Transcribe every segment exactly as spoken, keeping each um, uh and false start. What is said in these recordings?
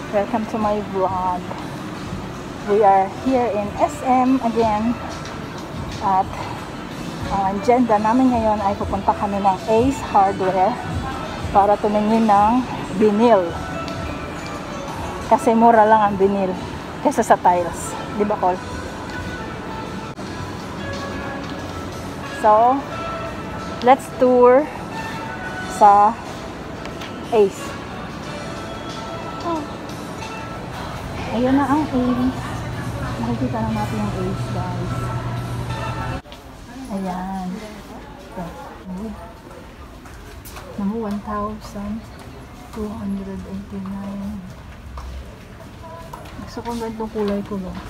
Welcome to my vlog. We are here in S M again. At ang agenda namin ngayon ay pupunta kami ng Ace Hardware para tumingin ng vinyl. Kasi mura lang ang vinyl kaysa sa tiles. Di ba, Col? So, let's tour sa Ace. Oh. Ayun na ang Ace. Makikita na natin yung Ace, guys. Ayan. Ito. Namu, one thousand two hundred eighty-nine. Gusto ko ganitong kulay ko, no?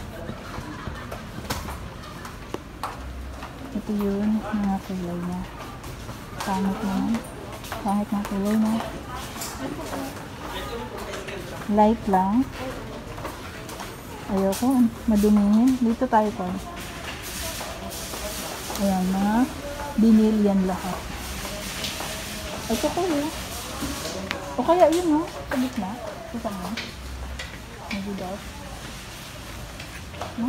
Ito yun, mga kulay niya. Pangit naman. Pangit na kulay niya. Light lang. Ayoko, madumihin. Dito tayo pa. Ayan, mga vinyl yan lahat. Ito ko yun. O kaya yun, no? Sa gitna. Kita mo. Maybe that. No?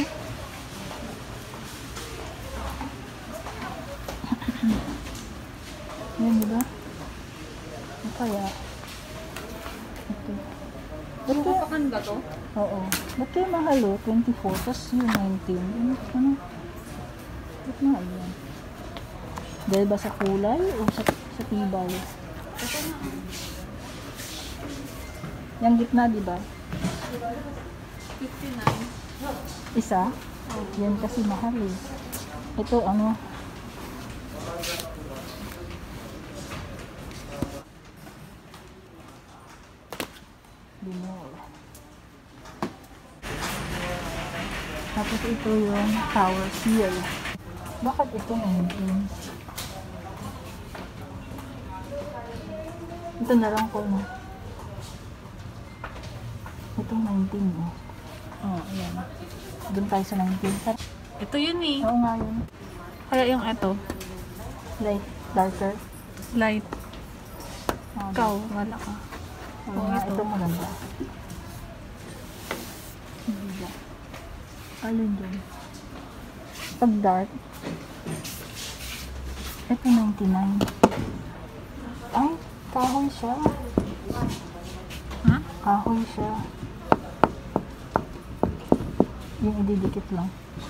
Yan, diba? O kaya? Ito. Ito. Papakan ba to? Oo. Ba't kayo mahalo? twenty-four. Tapos yung nineteen. Ano? Ano? Ba't na yan? Dahil ba sa kulay o sa, sa tibay? Ito na. Yung gitna, diba? fifty-nine. Isa? Yan kasi mahal eh. Ito ano? Vinyl. Tapos ito yung tower seal. Bakit ito nineteen? Ito na lang ko, no? Ito nineteen, oh. Oh, ayan. Doon tayo sa nineteen. Ito yun eh. Oo nga yun. Kaya yung ito. Light, darker. Light. Oh, Ikaw, wala ka. Oo Oo, nga, ito. ito maganda. Hindi ba? Alin dyan? Pag dark. Ito ninety-nine. Ay, kahoy siya. Ha? Kahoy siya. Yung ididikit lang.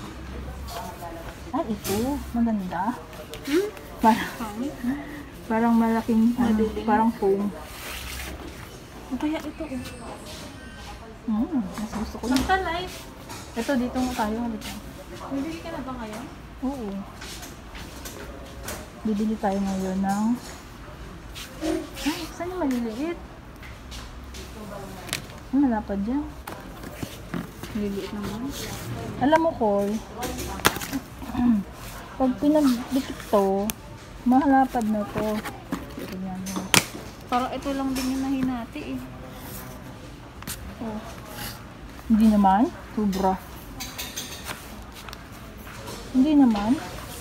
Ay, ito. Maganda. Hmm? Parang, parang malaking, ano, parang foam. O kaya ito eh. Hmm, mas gusto ko yun. Basta light. Ito, dito mo tayo. Halika. Bibili ka na ba ngayon? Oo. Bibili tayo ngayon ng... Ay, saan yung maliliit? Ang malapad dyan. Maliliit naman. Alam mo, Col, pag pinagdikit to, malapad na to. Ganyan. Parang ito lang din yung nahinati eh. Oh. Hindi naman. Sobra. Hindi naman.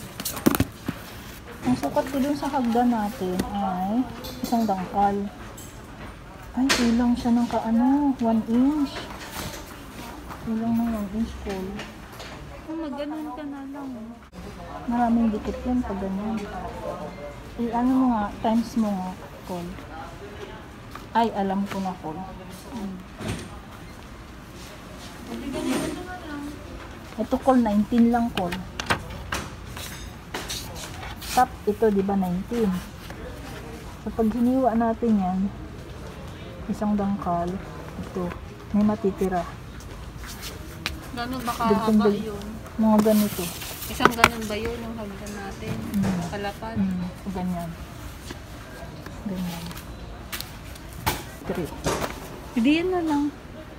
Ang sukat ko dun sa hagdan natin ay isang dangkal. Ay, ilang siya ng kaano, one inch. Ilang ng one inch, Col. Kung mag-ganon ka na lang. Maraming dikit yun pag ganyan. Eh, ano mo nga, times mo nga, Col. Ay, alam ko na, Col. Hmm. Ito, Col, nineteen lang, Col. Top, ito, di ba, nineteen. So, pag hiniwa natin yan, isang dangkal, ito, may matitira. Gano'n ba kahaba yun? Mga ganito. Isang ganun ba yun yung hagdan natin? Mm. Kalapad? Mm, ganyan. Ganyan. Three. Hindi yan na lang.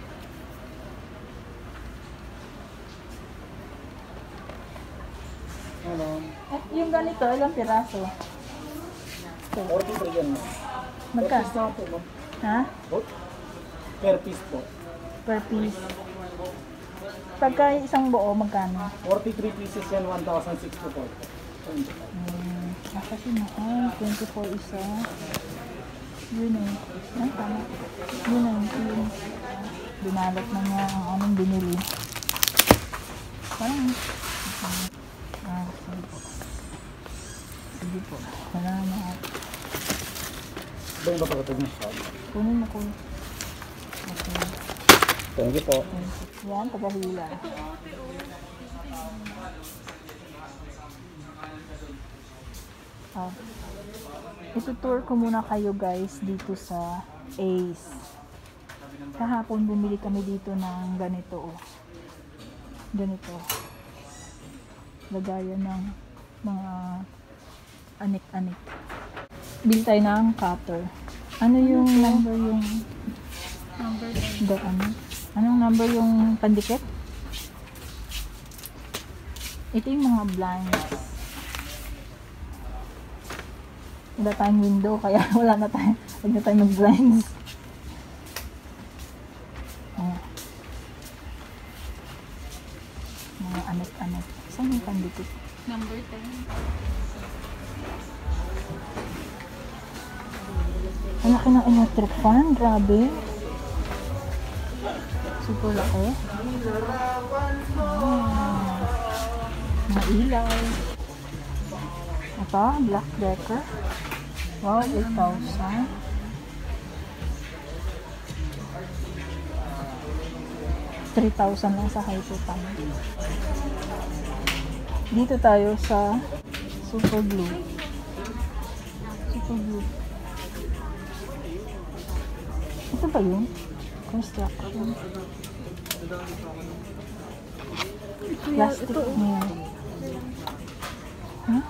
Ano? At yung ganito, ilang piraso? forty-three yan. Magka? Per piece na po, no? Ha? Oh, per piece po. Per piece. Pagka isang buo, magkano? forty-three pieces yan, one thousand sixty-four. Hmm, ah, kasi mahal. twenty-four isa. Yun eh. Ay, tama. Yun nineteen. Binalot na niya ang aming binili. Parang, ah, sige po. Sige po. Salamat. Doon ba pagkatag mo? Kunin mo, kunin. Okay. Thank you po. Yan, tagahila. Ah. Itutour ko muna kayo guys dito sa Ace. Kahapon bumili kami dito ng ganito oh. Ganito. Lagayan ng mga anik-anik. Bili tayo ng cutter. Ano yung number yung Number the, ano? Anong number yung pandikit? Ito yung mga blinds. Wala tayong window kaya wala na tayo. Huwag na tayo mag-blinds. Ayan. Mga anak-anak. Saan yung pandikit? Number ten. Ang laki ng electric fan. Grabe. Super laki. Ah. Mga ilaw. Ito, black decker. Wow, eight thousand. three thousand lang sa high pan. Dito tayo sa super glue. Super glue. Ito ba yun? Construction. Plastic nail. Huh?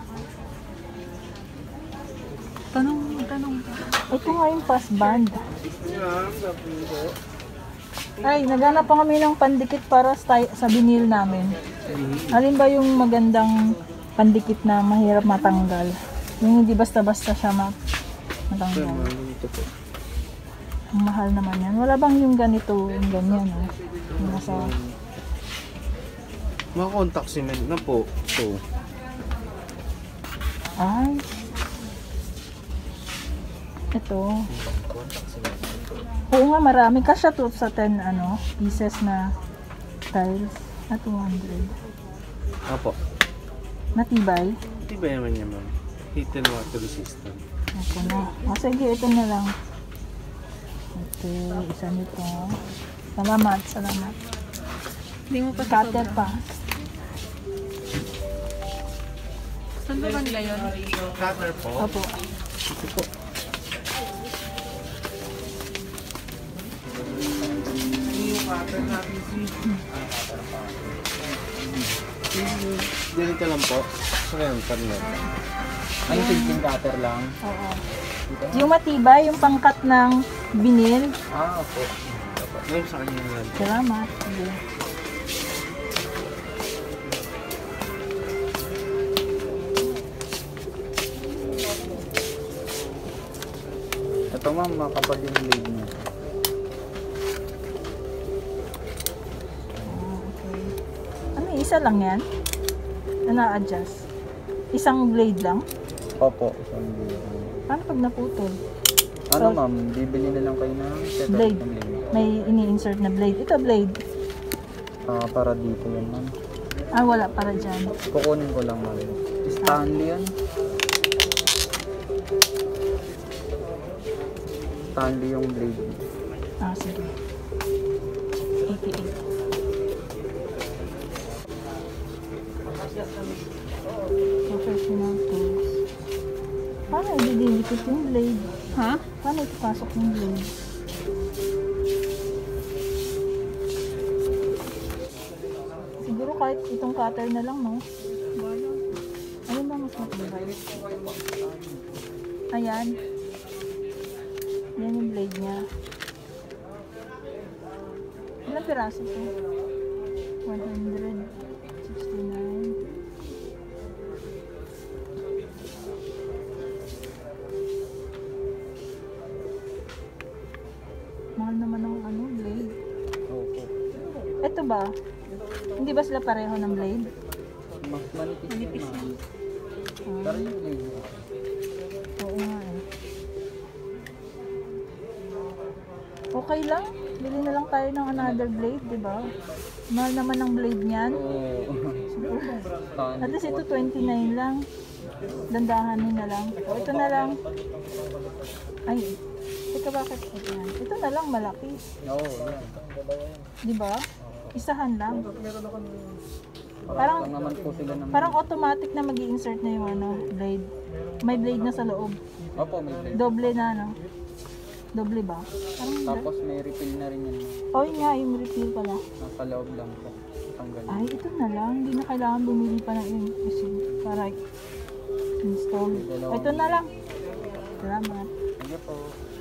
Tanong, tanong. Ito nga yung fast band. Ay, naghanap pa kami ng pandikit para sa, sa binil namin. Alin ba yung magandang pandikit na mahirap matanggal? Yung hindi basta-basta siya mat matanggal. Ang mahal naman yan. Wala bang yung ganito, yung ganyan, oh? Yung nasa... Mga contact cement na po. So, Ay. Ito. Oo nga, marami. Kasya to sa ten ano, pieces na tiles. Na two hundred. Apo. Matibay. Hindi ba naman niya, ma'am? Heat and water resistant. Ito na. O sige, ito na lang. Okay, isa nito. Salamat, salamat. Hindi mo pa Cutter pa. Saan ba kanila yun? Cutter po. Opo. Ito po. Yung cutter natin si... Ganito lang po. So, ngayon, panyan. Ang thinking cutter lang. Oo. Yung matibay, yung pangkat ng binil. Ah, opo. Ngayon sa kanya yan. Salamat. Sige. Ito ma'am, makapag yung blade niya. Ah, okay. Ano, isa lang yan? Na-adjust? Isang blade lang? Opo, isang blade. Paano pag naputol? Ano So, ma'am, bibili na lang kayo ng set Blade. ng blade. May ini-insert na blade. Ito blade. Ah, para dito yan ma'am. Ah, wala para dyan. Kukunin ko lang ma'am. Stanley yan. Stanley yung blade. Ah, sige. eighty-eight. Professional tools. Paano i-didikit yung blade? Ha? Paano ipapasok yung blade? Siguro kahit itong cutter na lang, no? Ano ba mas matibay? Ayan. Yan yung blade niya. Ilang piraso ito? one hundred sixty-nine. Mahal naman ng ano, blade. Opo. Ito ba? Hindi ba sila pareho ng blade? Mas manipis, Manipis yan ma'am. Ah, Pero yung blade niya. oo nga eh. O Okay lang. Bili na lang tayo ng another blade, di ba? Mahal naman ang blade niyan. Oo. At least ito twenty-nine lang. Dandahanin na lang. O ito na lang. Ay, teka bakit? Ito, yan. Ito na lang malaki. Oo, yan. Di ba? Isahan lang. Parang Parang- lang naman po sila ng... Parang automatic na mag-i-insert na yung ano, blade. May blade na sa loob. Opo, may blade. Doble na, no? Doble ba? Parang Tapos may refill na rin yan. oh, yun nga, yung refill pala. Nasa loob lang po. Tanggal. Ay, ito na lang. Hindi na kailangan bumili pa ng yun. Kasi para install. Oh, ito na lang. Salamat. Sige po.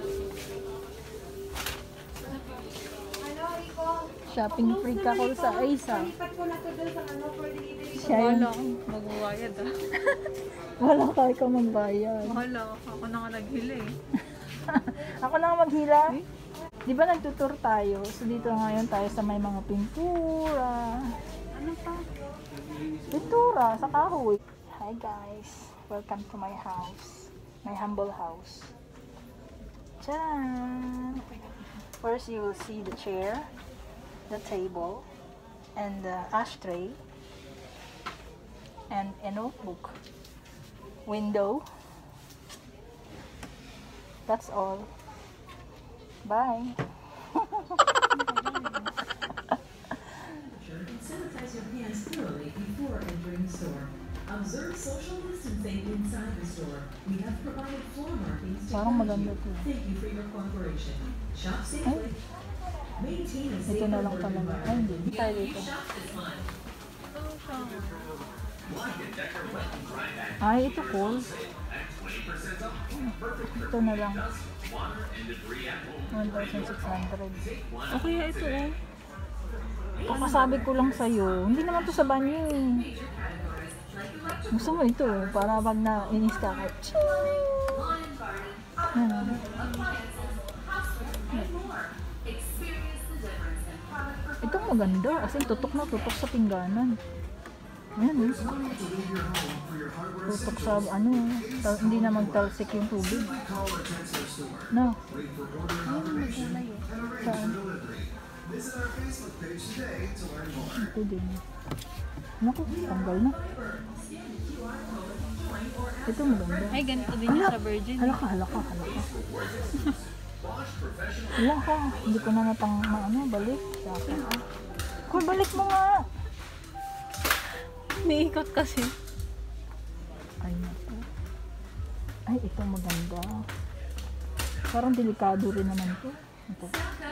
Shopping free ka call sa Ace, ah. Siya Mahal yung... ako. Magbayad ah. Wala ka, ikaw magbayad. Mahal ako. Ako na nga naghila eh. Ako na nga maghila. Di ba nagtutur tayo? So dito ngayon tayo sa may mga pintura. Ano pa? Pintura sa kahoy. Hi guys. Welcome to my house. My humble house. Tcharan! First you will see the chair, the table, and the ashtray, and a notebook. Window. That's all. Bye. Sanitize your hands thoroughly before entering the store. Observe social distancing inside the store. We have provided floor markings to Parang guide maganda you. to. Thank you for your cooperation. Shop safely. Maintain a Ito safe na lang outdoor talaga. Ay, environment. hindi. Hindi tayo dito. Shop this month. Ay, ito cool. Ito na lang. one thousand six hundred. O kaya ito eh. Kakasabi ko lang sa'yo, hindi naman to sa banyo eh. Gusto mo ito, para pag na-inis ka ka. Hmm. Ito maganda, as in tutok na tutok sa pingganan. Ayan eh. Tutok sa ano, tal- hindi na magtalsik yung tubig. No. Ayun, nagkulay eh. Saan? Ito din. Naku, tanggal na. Ito maganda. Ay, ganito din yung sa Virgin. Halaka, halaka, halaka. Halaka, hindi ko na natang na, ano, balik. Sa akin, ah. Kung balik mo nga. May ikot kasi. Ay, naku. Ay, ito maganda. Parang delikado rin naman ito. Ito.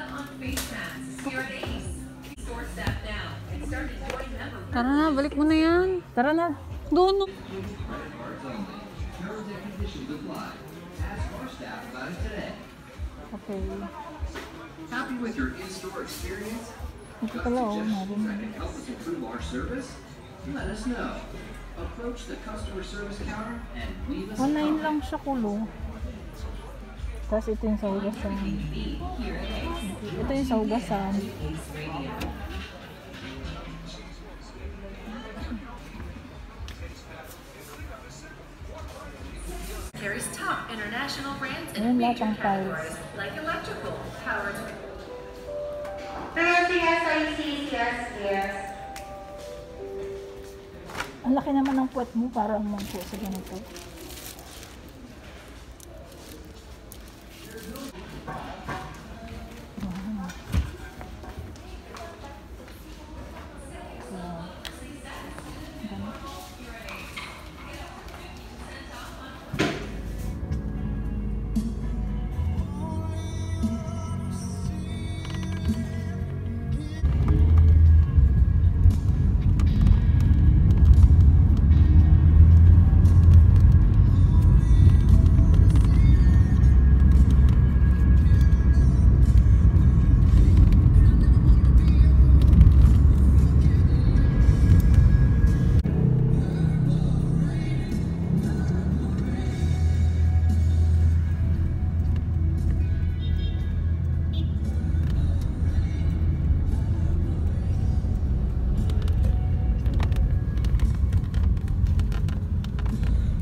Tara na, balik mo na yan. Tara na. Doon. no. Okay. Happy with your in-store experience? Ito pala, oh. Meron. That can help us improve our service? Let us know. Approach the customer service counter and leave us a one nine comment. lang siya kulo. Tapos ito yung sa hugasan. Ito yung sa hugasan. Carries top international brands Ayan, and lahat major ng tiles. categories like electrical, power Yes, yes, I see, yes, yes. Ang laki naman ng puwet mo para umangko sa ganito. Wow. Wow. Ganito.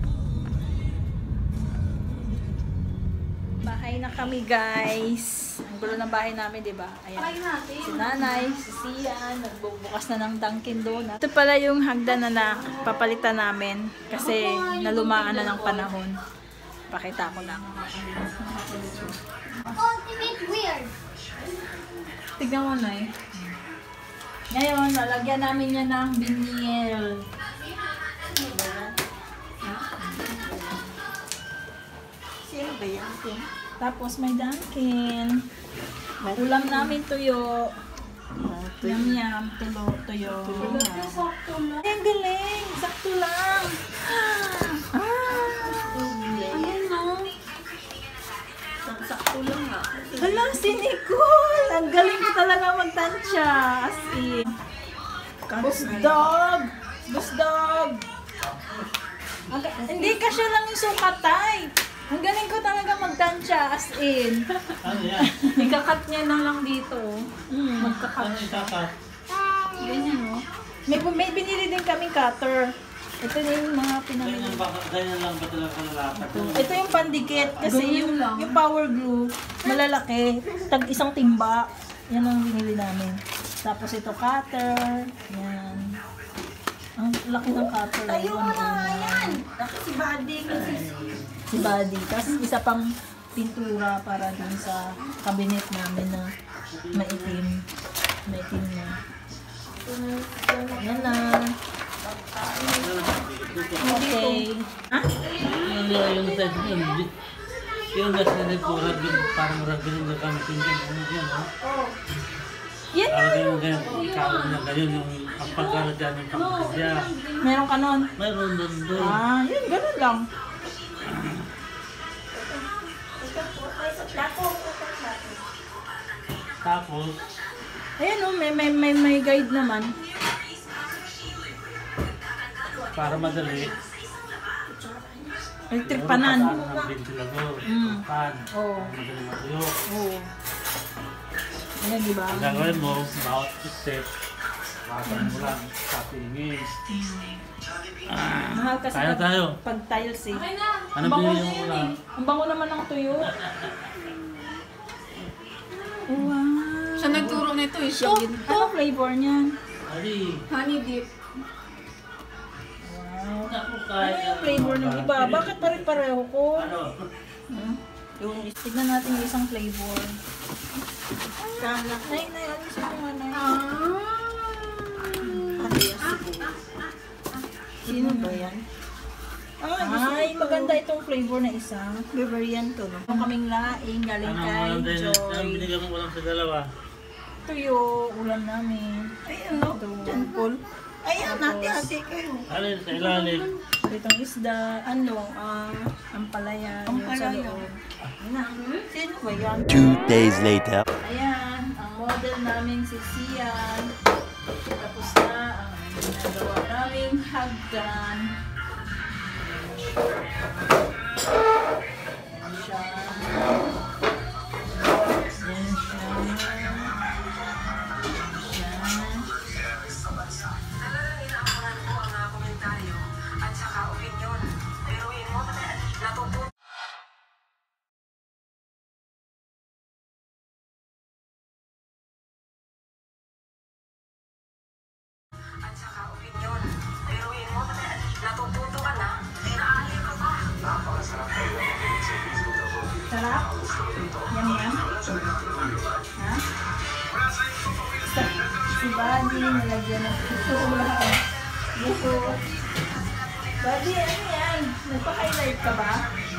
Bahay na kami guys. Ang gulo ng bahay namin, di ba? Ayan. Si nanay, si Sian, nagbubukas na ng Dunkin Donut. Ito pala yung hagdan na napapalitan namin kasi nalumaan na ng panahon. Pakita ko lang. Ultimate weird. Tignan mo na eh. Ngayon, lalagyan namin yan ng vinyl. Sino ba yan? Tapos may Dunkin. Ulam namin tuyo. Yum yum, tulo, tuyo. Sakto lang. Ay, ang galing. Sakto lang. Ah! Ayan no. Sakto lang nga. Hala, si Nicole! Ang galing ko talaga magtansya. As in. Busdog! Busdog! Ang ga- Hindi ka siya lang yung sukatay. Ang galing ko talaga magtansya. As in. Ano yan? Ikakat niya na lang dito. Mm, magkakat Ano siya. itakat? Ganyan o. May, may binili din kaming cutter. Ito na yung mga pinamili. Ganyan ba, ganyan lang ba talaga kalalakad? Ito yung pandikit kasi yung, yung power glue malalaki, tag isang timba. Yan ang binili namin. Tapos ito cutter. Yan. Ang laki ng cutter. Ayun na, yan. Si Buddy. Si Buddy. Tapos isa pang pintura para dun sa cabinet namin na maitim. Maitim na. Yan na. Okay. Ah? Yung yung test yun, yung gas na nagpurad yun, parang ragin na kami tingin. Ano yan, ha? Yan na. Parang yung ganyan, kaon na ganyan, yung ang pagkaragyan ng pangkasya. Meron ka nun? Mayroon doon doon. Ah, yun, ganun lang. Tapos, Ayan o, may, may, may, may guide naman. para madali, Electric siguro panan. pataan ng ventilador, Mm. pan, Oo. para madali matuyo. Oo. Ayan, di ba? Ang gagawin mo, bawat step, basan mo lang, tapingin. Mahal kasi Kaya pag, tayo. pag tiles eh. Ano Bango pinili na mo yun lang? eh. Ang bango naman ng tuyo. Wow. Siya nagturo nito eh. Siya Ito, ano flavor niyan? Ali, honey dip. Wow. ako Ano kaya. yung flavor ng iba? Bakit pare-pareho ko? Ano? Hmm? Yung, tignan natin yung isang flavor. Kala. Nay, nay, ano siya yung ano? Sino ba yan? Ay, maganda itong flavor na isa. Bavarian to, no? Yung kaming laing, galing Ano kay ulam din? Ano Joy. binigyan mo ulam sa dalawa? Tuyo, ulam namin. Ayan, no? Paul. Ayan, hati-hati kayo. Alin sa ilalim? Itong isda, ano, ah, ampalaya, yung sa loob. Ayan, sino ba yan? Two days later. Ayan, ang model namin si Sian. Tapos na ang ginagawa naming hagdan. Ayan siya. Ayan siya. Ayan. Sarap? Yum yum? Ha? Si Buddy, nalagyan ng puso lang. Buko. Buddy, ano yan? Nagpa-highlight ka ba?